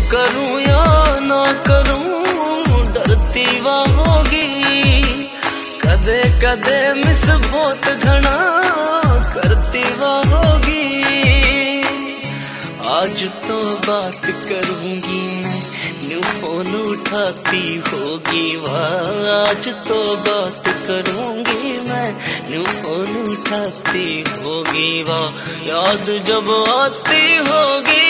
करूं या ना करूं डरती वा होगी। कदे कदे मिस बहुत घना करती वा होगी। आज तो बात करूंगी मैं न्यू फोन उठाती होगी वाह। आज तो बात करूंगी मैं न्यू फोन उठाती होगी वाह। याद जब आती होगी